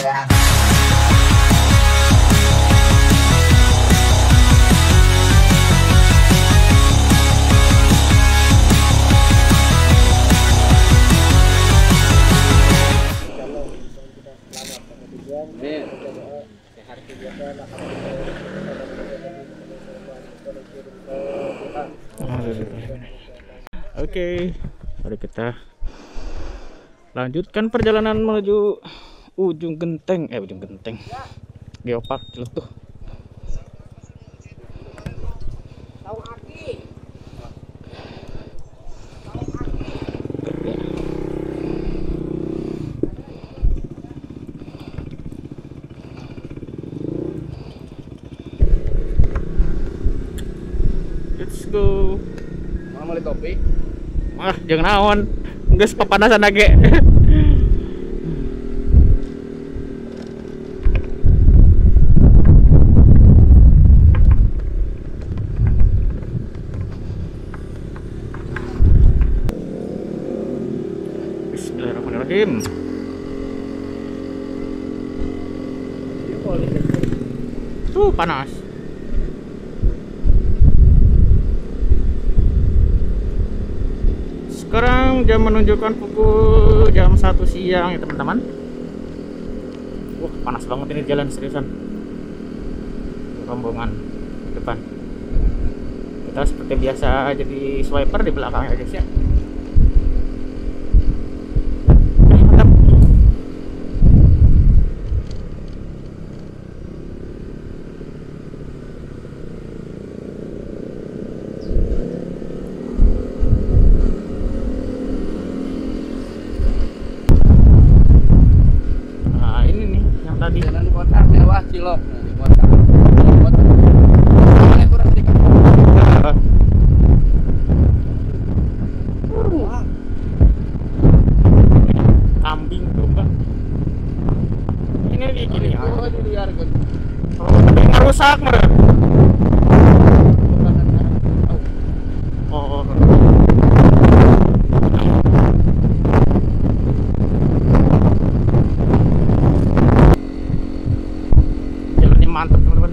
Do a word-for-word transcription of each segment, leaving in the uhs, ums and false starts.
Oke, mari kita lanjutkan perjalanan menuju ujung genteng, eh ujung genteng, Geopark Ciletuh. Let's go. Mau beli topi? Ah, jangan naon. Geus papanasan lagi. Bismillahirrahmanirrahim. Tuh panas. Sekarang jam menunjukkan pukul jam satu siang ya teman-teman. Wah panas banget ini jalan seriusan. Rombongan depan. Kita seperti biasa jadi swiper di belakang ya guys ya. Eh, mantap. Tadi jalan kota mewah Cilok, nah, di kota. Kota. Ini kurang sedikit. Wah. Kambing domba. Ini kayak gini ya. Oh, di liar kan. Oh, ini rusak mah. Oh. Mantap teman-teman.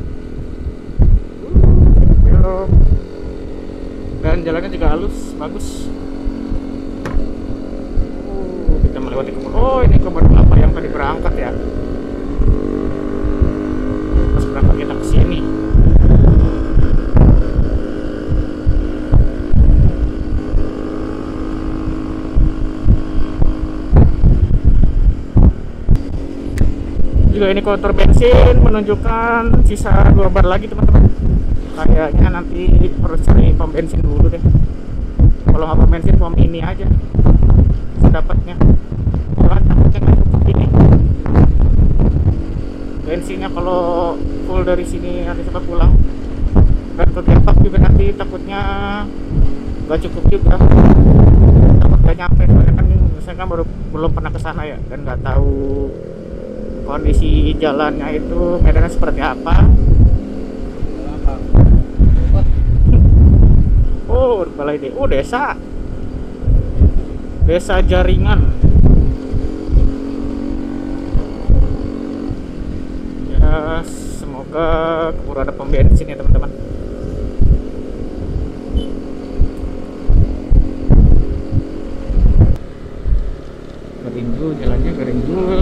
Dan jalannya juga halus, bagus. Oh, kita melewati kebun. Oh, ini kebun kelapa yang tadi berangkat ya. Pas berangkat kita ke sini. Juga ini kotor bensin menunjukkan sisa dua bar lagi teman-teman. Kayaknya nanti harus cari pom bensin dulu deh. Kalau nggak pom bensin pom ini aja sedapatnya. Soalnya takutnya nggak cukup ini. Bensinnya kalau full dari sini nanti sampai pulang. Dan ke Geopark juga nanti takutnya nggak cukup juga. Takut nggak nyampe. Soalnya kan saya kan baru belum pernah ke sana ya dan nggak tahu kondisi jalannya itu medannya seperti apa. Oh, balai desa. Oh, desa. Desa Jaringan. Ya, semoga keburu ada pom bensin ya, teman-teman. Gerinjul, jalannya gerinjul.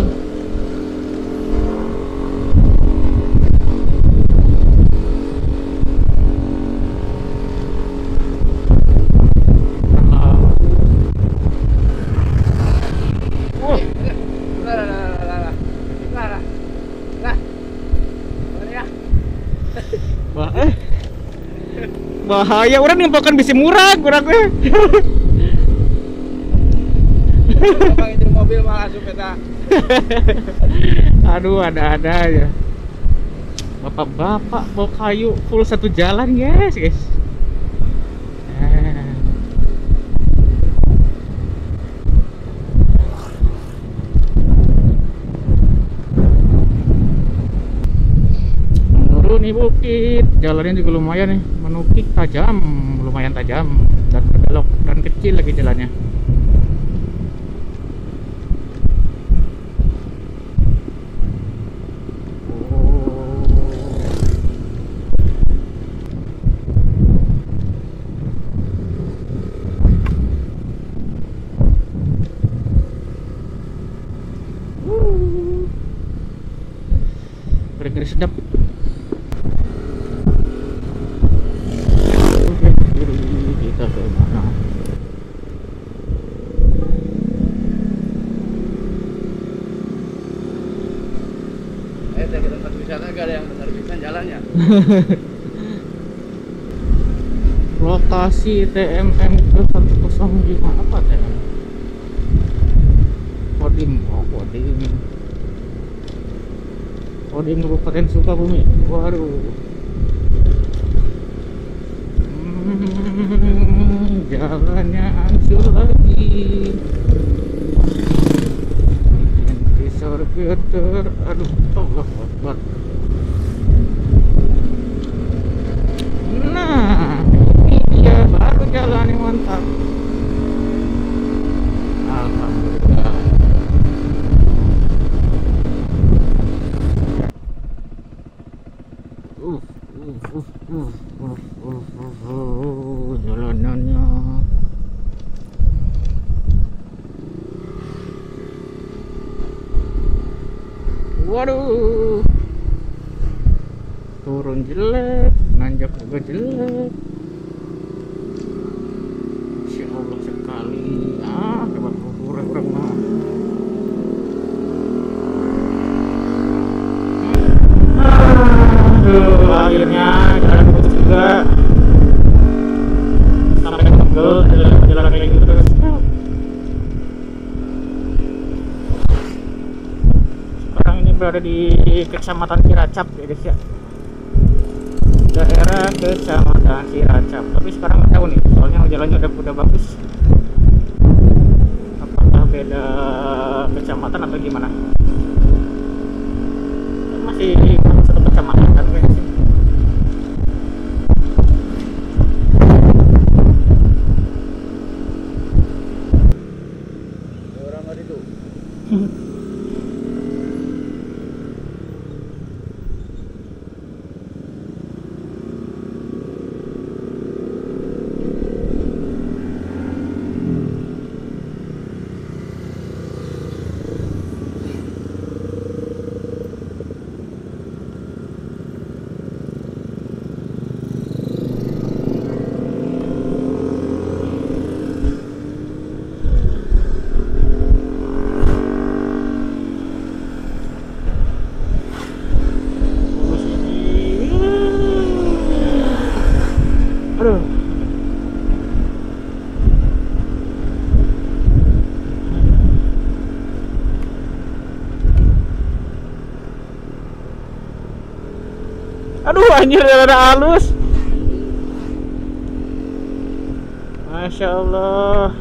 Bahaya orang nimbakan bisi murah kurang gue. Bang itu mobil malah supeta. Aduh ada-ada aja. Bapak-bapak bawa kayu full satu jalan guys guys. Nih bukit, jalannya juga lumayan nih, menukik tajam, lumayan tajam dan berbelok dan kecil lagi jalannya. kiri sedap. Kita ke mana? Eh, dari tempat wisata gak ada yang benar bisa jalannya. Lokasi T M M ke seratus lima apa T M? Kodim, oh Kodim. Kodim Kabupaten Sukabumi. Waduh. Hmm, jalannya hancur lagi. Inti sorga ter, aduh, Allah Akbar. Nah, iya baru jalan yang mantap. Alhamdulillah. Uh, uh, uh, uh, uh, uh, uh, uh, jalanannya. Waduh. Turun jelek, nanjak juga jelek. Insya Allah sekali. Ah, dapat kurang-kurang mah. Aduh, akhirnya jalan putus juga. Sampai pegel jalan kayak gitu terus. Sekarang ini berada di Kecamatan Ciracap ya guys ya. Daerah Kecamatan Ciracap. Tapi sekarang nggak tahu nih, soalnya jalannya udah udah bagus. Apakah beda kecamatan atau gimana? Masih satu kecamatan kan kayaknya sih. Orang nggak itu. Aduh. Aduh anjir ada halus. Masya Allah.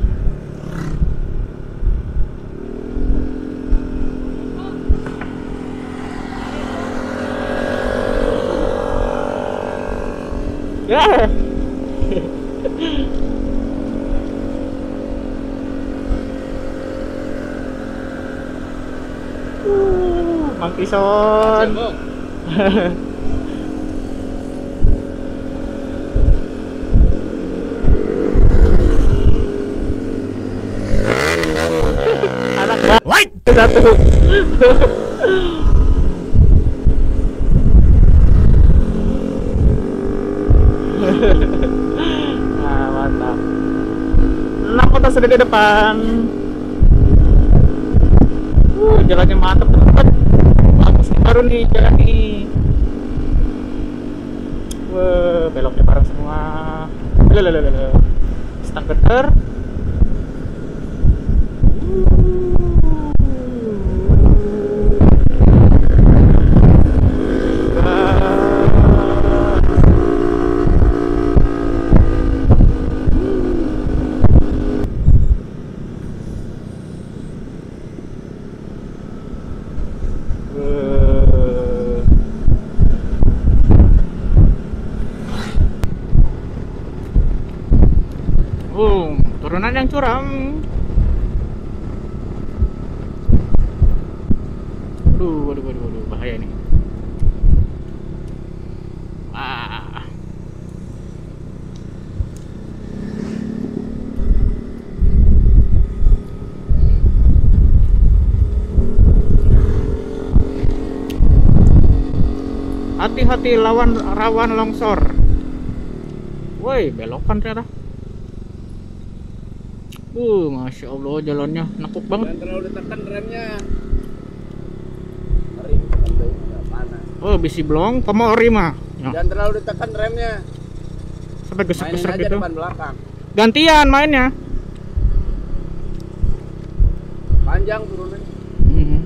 Ya. uh, Mang Kison. Anak banget satu. Nah, mantap. Enam kota sudah di depan. Uh, jalannya mantap teman-teman. Bagus nih baru nih jalan ini. Wah, beloknya bareng semua. Lelelelele. Stang getar. Boom, turunan yang curam. Aduh, waduh, waduh, waduh, bahaya nih. Ah. Hati-hati lawan rawan longsor. Woi, belokan ternyata. Uh, masya Allah jalannya nakuk banget. Jangan terlalu ditekan remnya. Rem tekan deh, nggak panas. Oh, bisi blong, komori mah. Ya. Jangan terlalu ditekan remnya. Sampai Mainin gesek-gesek aja gitu. depan belakang. Gantian mainnya. Panjang turunnya. Hmm.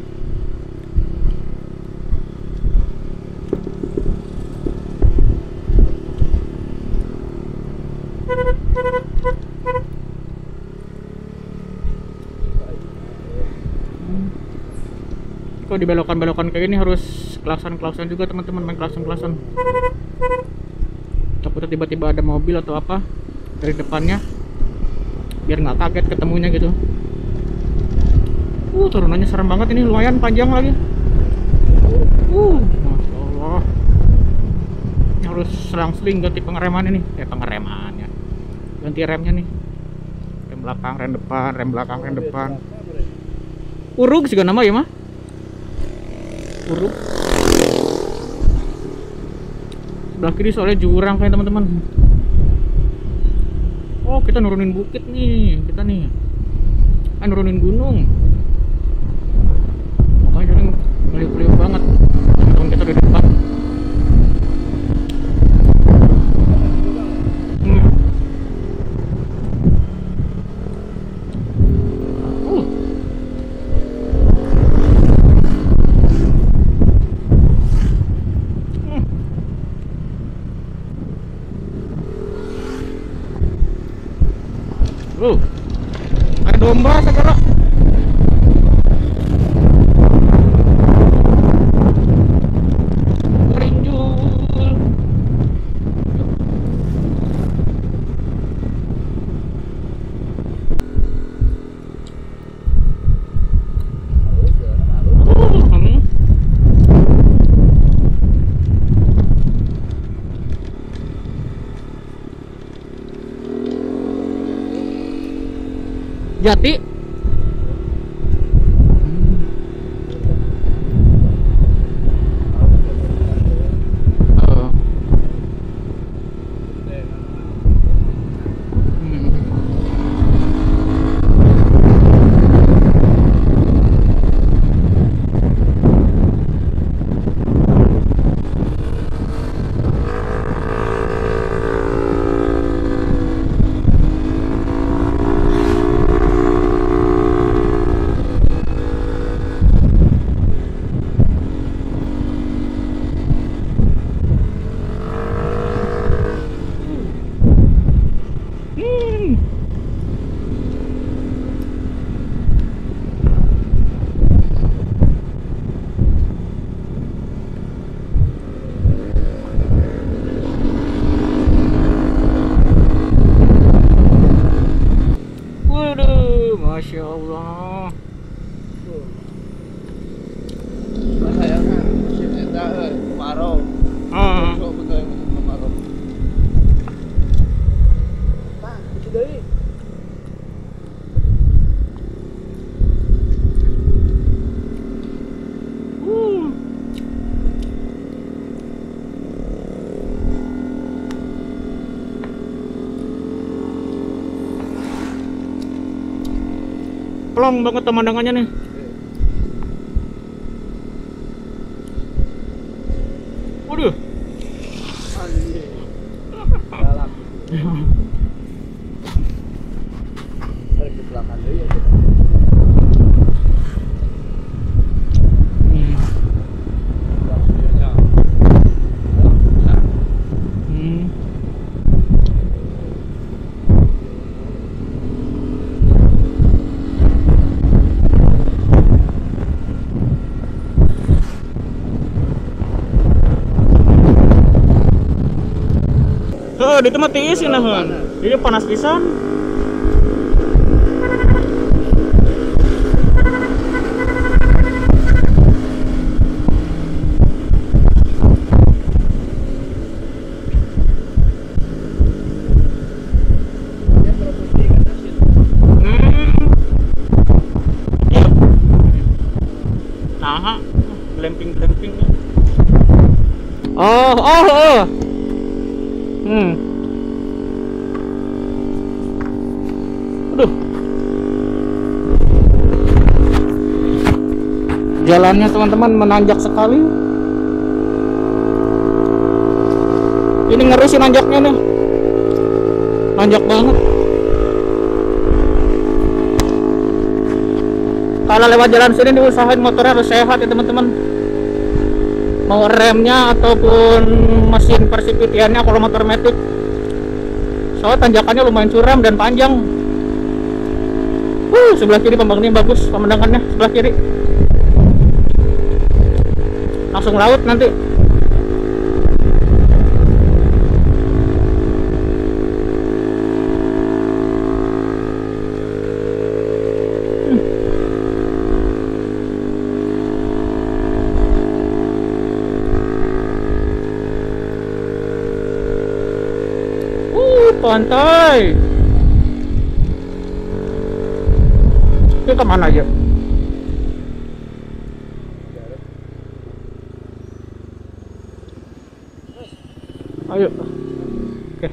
Kalau dibelokan-belokan kayak gini harus klakson-klakson juga teman-teman, main klakson-klakson. Takutnya tiba-tiba ada mobil atau apa dari depannya, biar nggak kaget ketemunya gitu. Uh, turunannya serem banget ini, lumayan panjang lagi. Uh, masya Allah. Ini harus selang-seling ganti pengereman ini, eh pengereman ya. Ganti remnya nih. Rem belakang, rem depan, rem belakang, rem depan. Urug juga nama ya mah? Urug. Sebelah kiri soalnya jurang kayak teman-teman. Oh, kita nurunin bukit nih, kita nih. Kan nurunin gunung. Makanya jadi meliuk-liuk banget. Teman-teman kita di depan. Hmm. Uh. Hmm. Uh. Ada domba segala. Rinjul. Uh, hmm. Jati. Oh. Hmm. Hmm. Waduh, masya Allah. Sayangnya mesin eta kemarau. Ah. Sok betul yang mesin kemarau. Tah, itu deui. Uh. Plong banget pemandangannya nih. Waduh. Anjir. Galak. Tarik di belakang deui ya. Hmm. Langsung aja. Hmm. Oh, di tempat tiis ini nah. Ini panas pisan. Nah, glamping-glamping. Oh, oh, oh. Hmm. Aduh. Jalannya teman-teman menanjak sekali. Ini ngeri sih nanjaknya nih. Nanjak banget. Kalau lewat jalan sini diusahain motornya harus sehat ya teman-teman. Mau remnya ataupun mesin persipitiannya kalau motor matic. Soalnya tanjakannya lumayan curam dan panjang. Uh, sebelah kiri pembangunannya bagus pemandangannya, sebelah kiri. Langsung laut nanti. Pantai. Ini kemana aja? Ayo. Oke.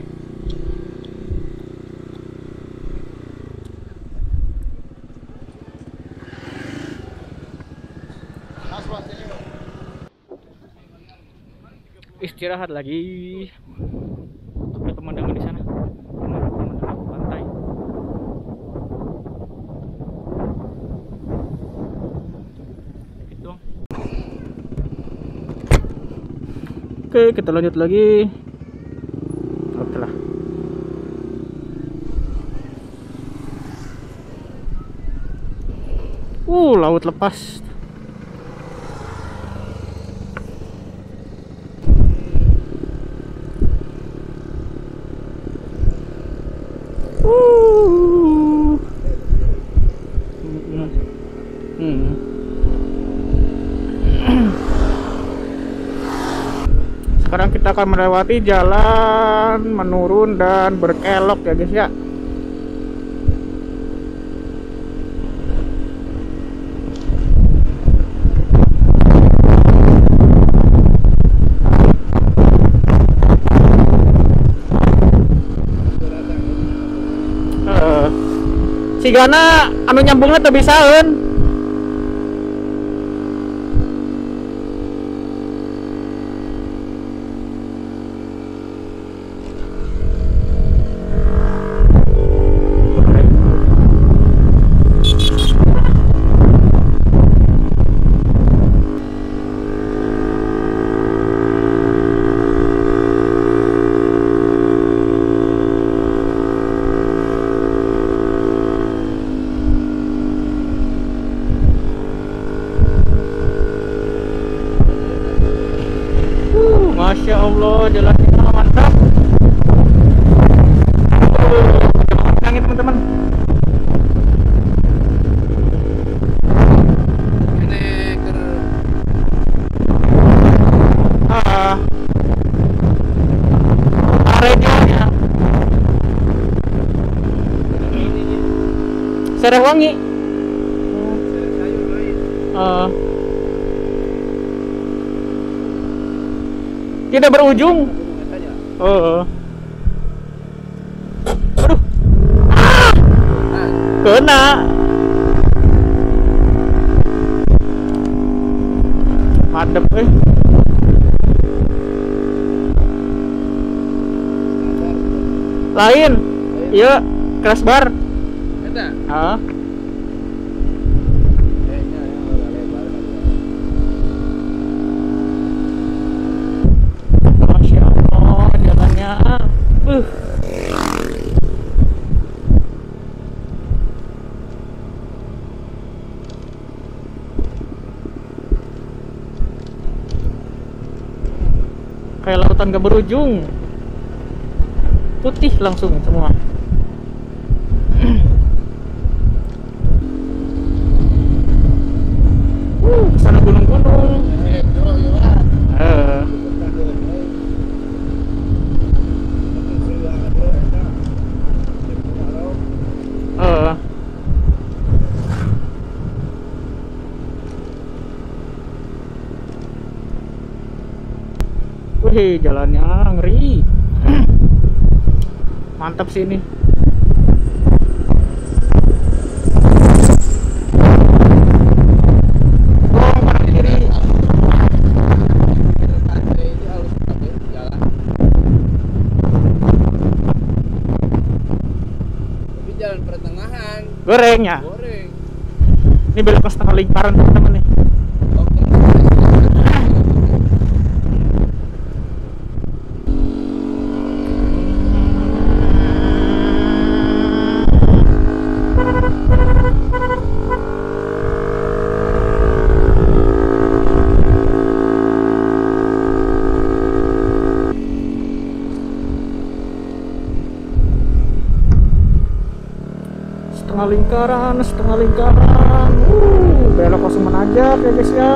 Istirahat lagi. Lihat pemandangan di sana. Pemandangan pantai. Gitu. Oke, kita lanjut lagi. Oke lah. Uh, laut lepas. Hmm. Sekarang kita akan melewati jalan menurun dan berkelok ya guys ya. Uh, si Gana anu nyambungnya tuh bisaeun. Masya Allah, jalannya mantap. Angin teman-teman. Ini ke Ah, areanya Serehwangi. sayur lain. Ah, tidak berujung. Saja. Oh. Aduh. Ah, kena. Madep eh. Lain. Iya, crash bar. Eta. Ah. Kayaknya yang agak lebar. Masya Allah, jalannya. Uh. Kayak lautan gak berujung. Putih langsung semua. Uh, kesana gunung-gunung. Eh, jorok ya, Pak. Eh. Eh. Wih, jalannya ngeri. Mantap sih ini. Oh, kanan kiri. Tapi jalan pertengahan. Gorengnya. Goreng. Ini belok ke setengah lingkaran teman-teman nih. Setengah lingkaran, setengah lingkaran. Uh, belok langsung menanjak ya guys ya.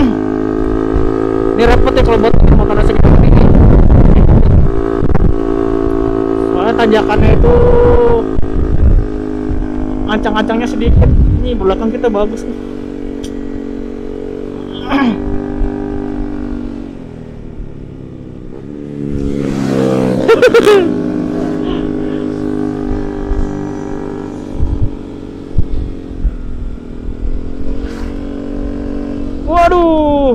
Ini repot ya kalau buat motor segini ini. Soalnya tanjakannya itu ancang-ancangnya sedikit. Ini belakang kita bagus nih. Waduh,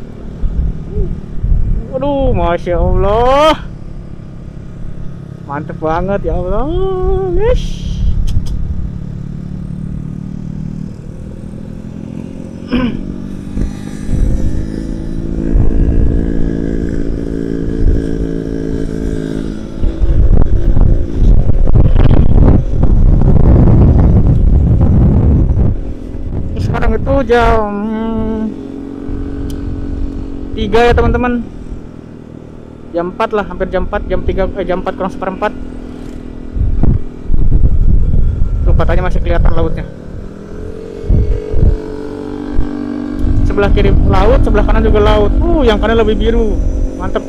waduh, masya Allah, mantep banget ya Allah, guys. Sekarang itu jam tiga ya teman-teman, jam empat lah, hampir jam empat, jam tiga, eh, jam empat kurang seperempat. Tuh katanya masih kelihatan lautnya. Sebelah kiri laut, sebelah kanan juga laut. Uh, yang kanan lebih biru, mantep.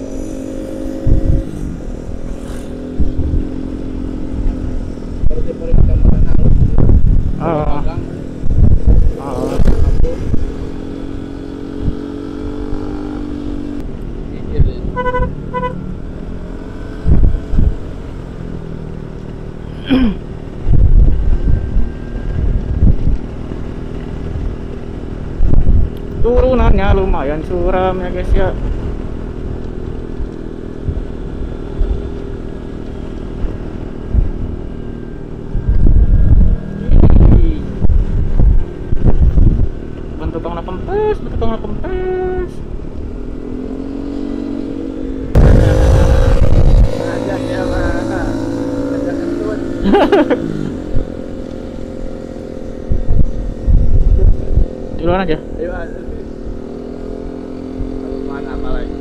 Oh. Oh. Turunannya lumayan suram ya guys ya. Bentuk tong kempes, bentuk tong kempes. Ajak ya mana? Ajak kentut. Duluan aja. Ayo ada. Kalau mana apa lagi?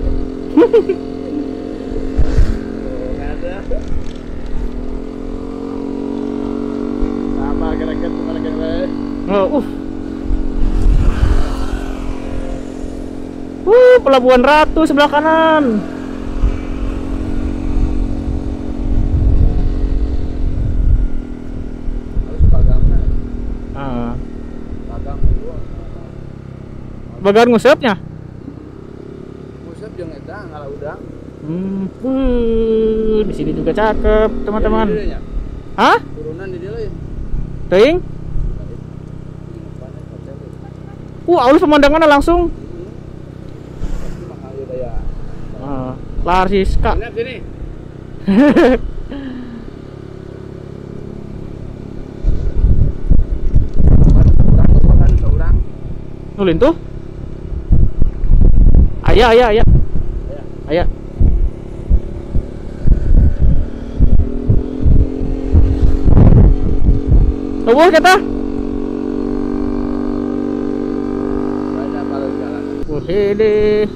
Oh, nggak ada. Apa kira-kira kemana kira-kira? Oh, uh. Uh, Pelabuhan Ratu sebelah kanan. Harus pagangnya. Ah. Pagang dua. Bagan ngusapnya. Musab jeung eta ngalah udang. Hmm, uh, di sini juga cakep, teman-teman. Di dieu nya. Hah? Turunan di dieu leuy. Teuing? Uh, alus pemandangannya langsung. Mahal daya. Ah, lahar Siska. Enak sini. Urang seorang. Nulin tuh? Aya, aya, aya. Aya. Tuh kata. Banyak kalau jalan. Wah, ini.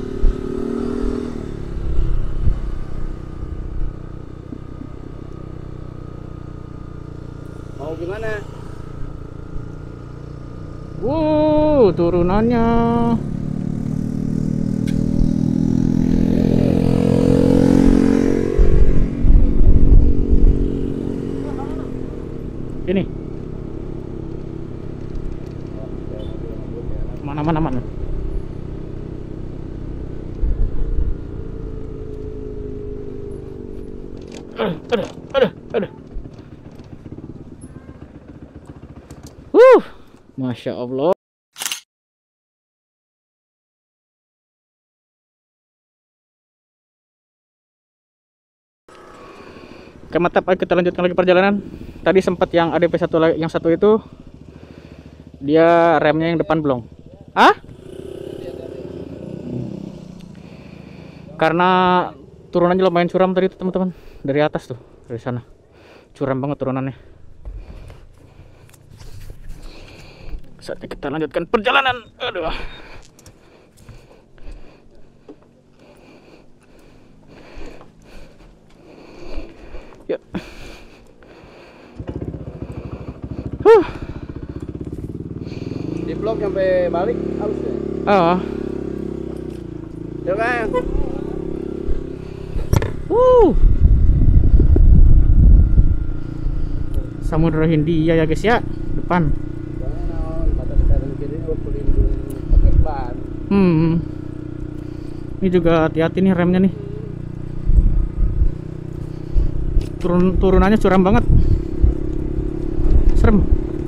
Mau gimana? Wow, turunannya. Ini. Mana mana mana. aduh, aduh, aduh, aduh. Uh, Masya Allah. Oke, mantap. Ayo kita lanjutkan lagi perjalanan. Tadi sempat yang A D P satu lagi, yang satu itu dia remnya yang depan belum. Ah? Karena turunannya lumayan curam tadi teman-teman, dari atas tuh, dari sana. Curam banget turunannya. Saatnya kita lanjutkan perjalanan. Aduh. Yuk. Huh. Di blok sampai balik halus ya. Oh. Ya kan? Uh. Samudra Hindia ya guys ya, depan. Batas kanan kiri pelindung pakai ban. Hmm. Ini juga hati-hati nih remnya nih. Turun turunannya curam banget. Serem.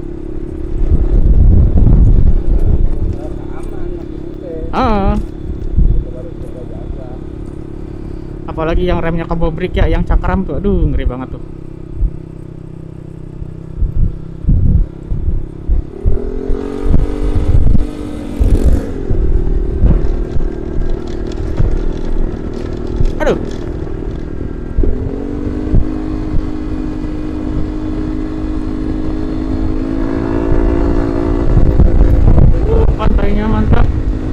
Aman masih oke. Ah. Baru coba jaga. Apalagi yang remnya kabobrik ya, yang cakram tuh, aduh ngeri banget tuh. Aduh. Uh, pantainya mantap.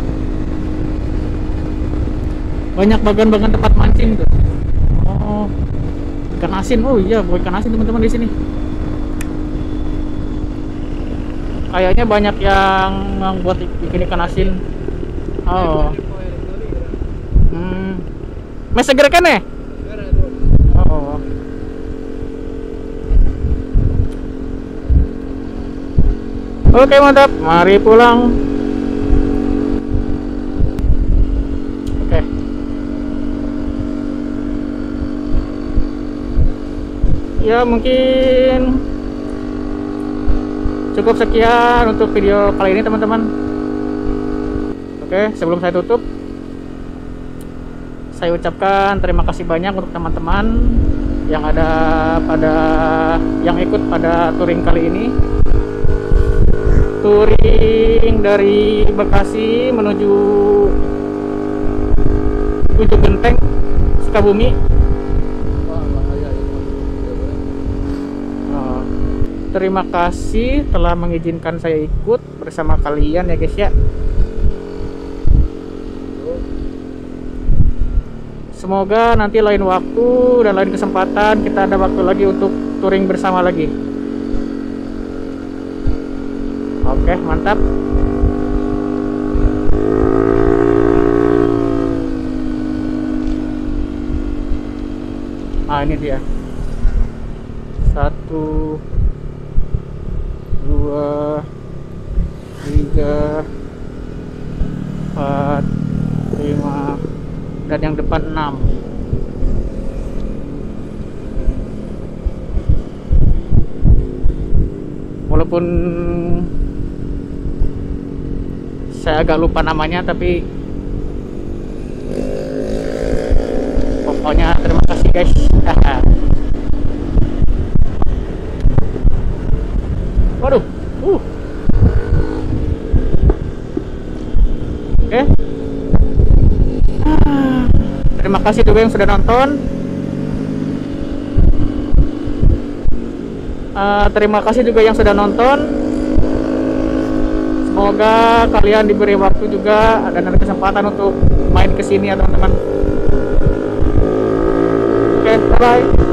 Banyak bagan-bagan tempat mancing tuh. Oh, ikan asin. Oh iya, buat ikan asin teman-teman di sini. Kayaknya banyak yang buat bikin ikan asin. Oh. Hmm. Mas seger kan ya? Oh. Oke, mantap. Mari pulang. Oke. Ya, mungkin cukup sekian untuk video kali ini teman-teman. Oke, sebelum saya tutup, saya ucapkan terima kasih banyak untuk teman-teman yang ada pada yang ikut pada touring kali ini. Touring dari Bekasi menuju Ujung Genteng, Sukabumi. Wah, bahaya itu. Oh, terima kasih telah mengizinkan saya ikut bersama kalian ya guys ya. Semoga nanti lain waktu dan lain kesempatan kita ada waktu lagi untuk touring bersama lagi. Oke, mantap. Ah, ini dia. Satu, dua, tiga, empat, lima, dan yang depan enam. Walaupun saya agak lupa namanya, tapi pokoknya terima kasih guys. Waduh. Uh. Oke. Terima kasih juga yang sudah nonton. Uh, terima kasih juga yang sudah nonton. Semoga kalian diberi waktu juga dan ada kesempatan untuk main ke sini ya teman-teman. Oke, bye.